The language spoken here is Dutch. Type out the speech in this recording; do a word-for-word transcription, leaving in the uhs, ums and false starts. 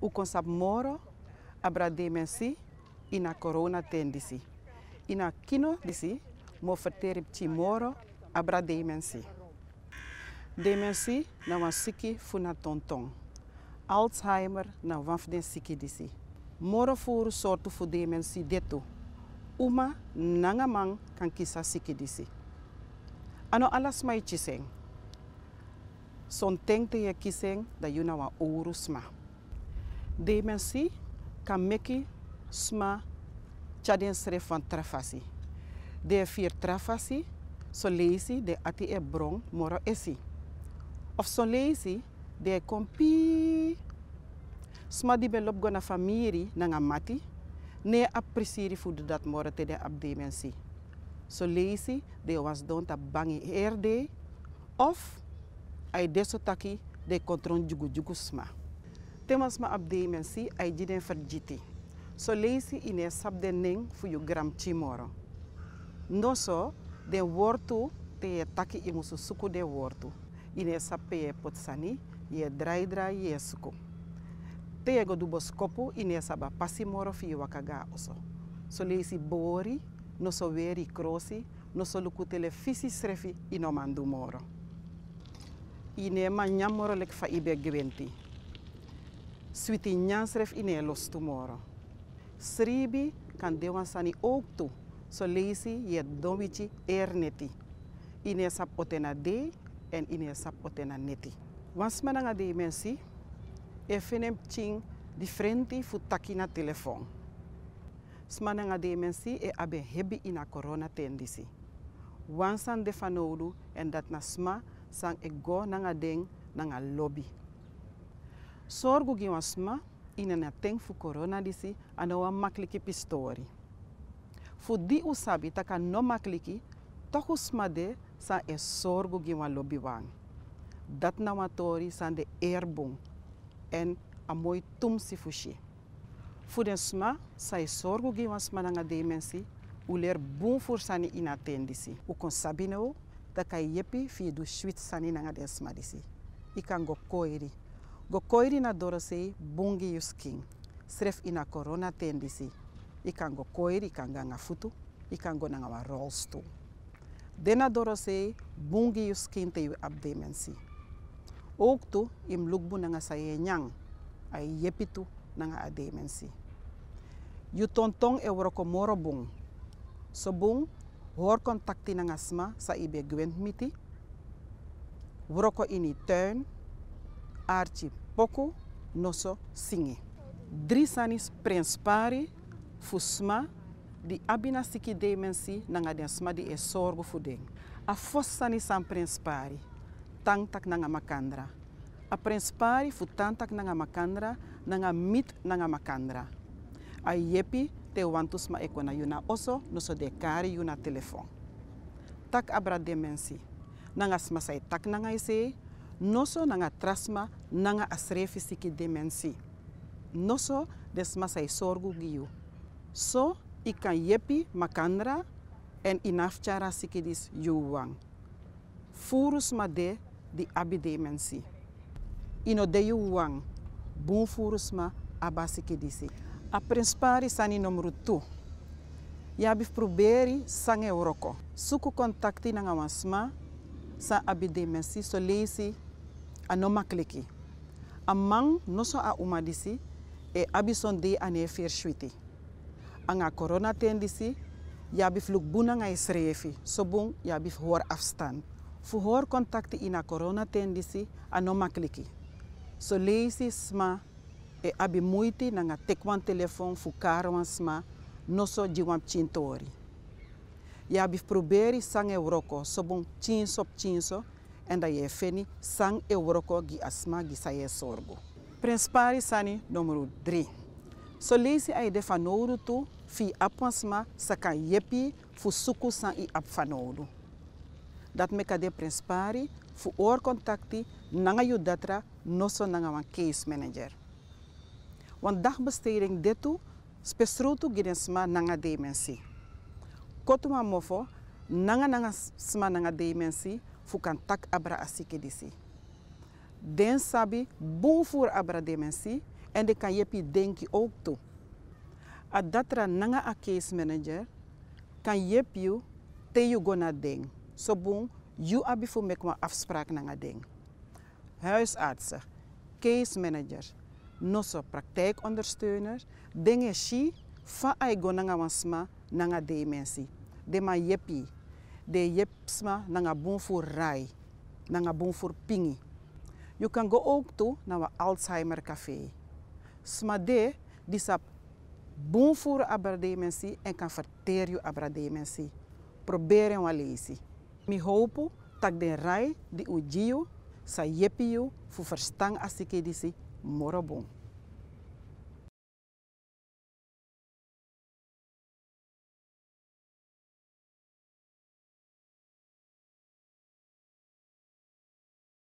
O consap moro abra demensi ina corona tendisi. Ina kino disi mo verterip chi moro abra demensi. Demensi na wan siki funa tontong. Alzheimer na wanf den siki disi. Moro furu sortu fu demensi detu. Uma nanga man kan kisa siki disi. Ano alas mai chiseng. Son teng te ye kiseng da yuna wa ouro sma. Demensi kan meki sma chaden sref van trafasi. De vier trafasi so leisi de ati e brong moro esi. Of so leisi de kompi sma di belop go na famiri nanga mati ne appreciëri fu dat moro te de ab demensi. So leisi de was don ta bangi erde of ay deso taki de kontron jugu jugu sma. Temas ma ab demensi ay jiden verjiti. So leisi ine sab de ning fu yu gram chimoro. Noso de wortu te ye taki imusu suku de wortu. Ine sape ye potsani ye drai drai ye suku. Te ye go duboskopu ine saba pasi moro fi wakaga oso. So leisi bori, no so weri krosi, no so luku televisi srefi ino mandu moro. Ine ma nyam moro lek fa ibe gewenti. Switi nyan sref ine los tomorrow. Sribi kan dewan sani ook toe. So leisi ye domichi erneti. Ine sap otena de en ine sap otena neti. Wans mananga demensi e fenem ching differenti fu takina telefoon. Smananga demensi e abe hebi ina corona tendisi. Wansan de fanodu en dat na sma sang e go nanga deng nanga lobby. Sorgu gi wasma ina na teng fu corona disi ana wa makliki pistori. Fu di usabi taka no makliki tohu sma de sa e sorgu gi wan lobby wang. Dat na watori san de airbong en a mooi tumsi fushi. Fu den sma sa e sorgu gi wasma nanga demensi uler boom fur sani ina tendisi. U kon sabino taka yepi fi du swit sani nanga den sma disi. Ikan go koiri. Go koiri na dorosei bungi yusking. Sref ina corona tendisi. Ikan go koiri, ikan ganga futu, ikan go nanga wa rolstoel. Dena dorosei bungi yusking te yu ab demensi. Ook tu im lukbu nanga saye nyang. Ay yepitu nanga a demensi. Yu tontong e woroko moro bung. So bung hoor contacti nanga sma sa ibe gwent miti. Woroko ini tuin. Archi poku noso singi. Drie sanis prenspari fusma di abina siki demensi nanga den sma di e sorgo fu ding. A fos sani san prenspari tang tak nanga makandra. A prenspari fu tang tak nanga makandra nanga mit nanga makandra. A yepi te wantus ma ekona yuna oso noso de kari yuna telefon. Tak abra demensi. Nanga sma say tak nanga ise. Noso nanga trasma nanga asrefi siki demensi. Noso desma say sorgu giyu. So ikan yepi makandra en inafchara siki dis yuwang. Furus ma de di abi demensi. Ino de yuwang. Bun furus ma aba siki disi. A prenspari sani nomru tu. Yabif proberi sange uroko. Suku kontakti nanga wansma sa abi demensi so leisi ano makliki. Amang noso a umadisi e abison de ane vershwiti. Anga corona tendisi yabif lukbuna nga isrefi. Sobung yabif hoor afstand. Fu hoor contacti ina corona tendisi ano makliki. So leisi sma e abi muiti nanga tekwan telefon fu karwan sma noso jiwam chintori. Yabif proberi sang euroko sobung chinsop chinso en da je feni sang euroko gi asma gi saye sorgo. Prenspari sani numero drie. So leisi ay de fanoru tu fi apwansma saka yepi fu suku san i ap fanoru. Dat meka de prenspari fu oor contacti nanga yu datra noso nanga wan case manager. Want dagbesteding detu spesrutu gidensma nanga demensi. Kotuma mofo nanga nanga sma nanga demensi fu kan tak abra asike disi. Den sabi boom voor abra demensi En de kan je denken ook toe. Als dat er nanga a case manager, kan je je te je go na ding. Zo boom, je abi voor mek een afspraak nanga ding. Huisartsen, case manager, nosso praktijkondersteuner, dingen shi fa ai go nanga wansma nanga dementie. De ma yepi, de jepsma nanga boom voor rai, nanga boom voor pingi. Je kan go ook toe naar een Alzheimer café. Sma de, die sap boom voor abra dementie en kan verteren je abra dementie. Probeer en lezen. Mi hoop dat de rai die u gio sa yepi you voor verstang as ik disi morobon.